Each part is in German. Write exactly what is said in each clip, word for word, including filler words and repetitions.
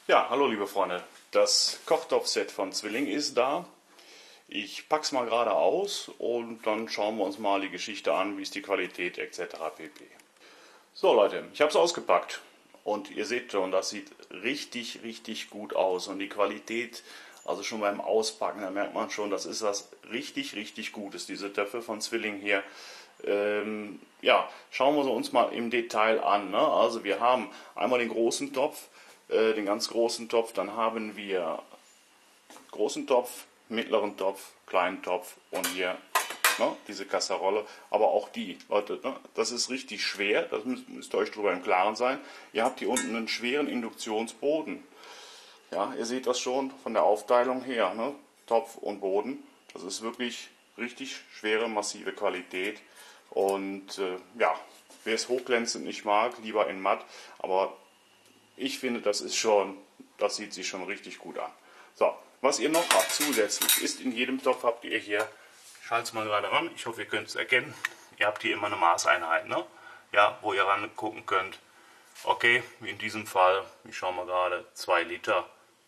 Ja, hallo liebe Freunde, das Kochtopfset von Zwilling ist da. Ich pack's mal gerade aus und dann schauen wir uns mal die Geschichte an, wie ist die Qualität et cetera pp. So Leute, ich habe es ausgepackt und ihr seht schon, das sieht richtig, richtig gut aus und die Qualität, also schon beim Auspacken, da merkt man schon, das ist was richtig, richtig Gutes, diese Töpfe von Zwilling hier. Ähm, ja, schauen wir sie uns mal im Detail an. Ne? Also wir haben einmal den großen Topf, äh, den ganz großen Topf, dann haben wir großen Topf, mittleren Topf, kleinen Topf und hier ne, diese Kasserolle, aber auch die, Leute, ne, das ist richtig schwer, das müsst, müsst ihr euch darüber im Klaren sein. Ihr habt hier unten einen schweren Induktionsboden. Ja, ihr seht das schon von der Aufteilung her, ne? Topf und Boden, das ist wirklich richtig schwere, massive Qualität. Und äh, ja, wer es hochglänzend nicht mag, lieber in matt, aber ich finde, das ist schon, das sieht sich schon richtig gut an. So, was ihr noch habt zusätzlich ist, in jedem Topf habt ihr hier, ich schalte es mal gerade ran, ich hoffe ihr könnt es erkennen, ihr habt hier immer eine Maßeinheit, ne? Ja, wo ihr ran gucken könnt, okay, wie in diesem Fall, ich schaue mal gerade, zwei Liter,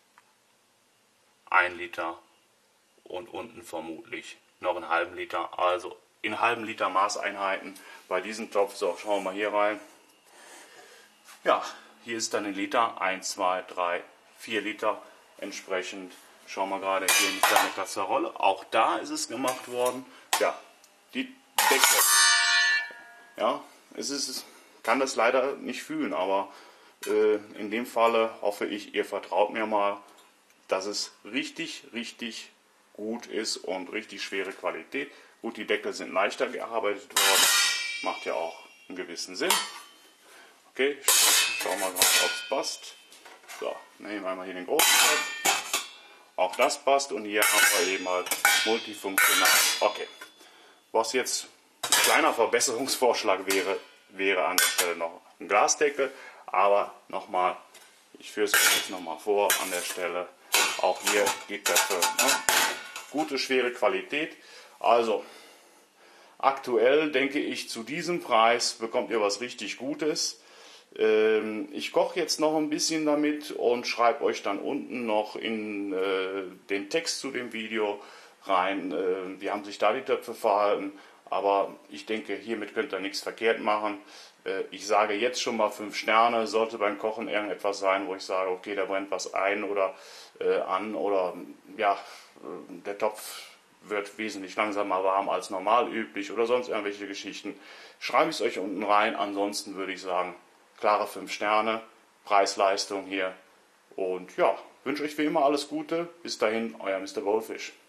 ein Liter und unten vermutlich noch einen halben Liter, also in halben Liter Maßeinheiten bei diesem Topf. So, schauen wir mal hier rein. Ja, hier ist dann ein Liter, eins, zwei, drei, vier Liter entsprechend. Schauen wir gerade hier in die kleine Kasserolle. Auch da ist es gemacht worden. Ja, die Deckel. Ja, es ist, kann das leider nicht fühlen, aber äh, in dem Falle hoffe ich, ihr vertraut mir mal, dass es richtig, richtig gut ist und richtig schwere Qualität. Gut, die Deckel sind leichter gearbeitet worden, macht ja auch einen gewissen Sinn. Okay, schauen wir mal, ob es passt. So, nehmen wir einmal hier den großen Teil. Auch das passt und hier haben wir eben halt multifunktional. Okay, was jetzt ein kleiner Verbesserungsvorschlag wäre, wäre an der Stelle noch ein Glasdeckel. Aber nochmal, ich führe es euch jetzt nochmal vor an der Stelle. Auch hier geht dafür ne? Gute, schwere Qualität. Also, aktuell denke ich, zu diesem Preis bekommt ihr was richtig Gutes. Ähm, ich koche jetzt noch ein bisschen damit und schreibe euch dann unten noch in äh, den Text zu dem Video rein, äh, wie haben sich da die Töpfe verhalten. Aber ich denke, hiermit könnt ihr nichts verkehrt machen. Äh, ich sage jetzt schon mal fünf Sterne. Sollte beim Kochen irgendetwas sein, wo ich sage, okay, da brennt was ein oder äh, an oder ja, der Topf wird wesentlich langsamer warm als normal üblich oder sonst irgendwelche Geschichten, schreibe ich es euch unten rein. Ansonsten würde ich sagen, klare fünf Sterne, Preis-Leistung hier. Und ja, wünsche euch wie immer alles Gute. Bis dahin, euer Mister Goldfish.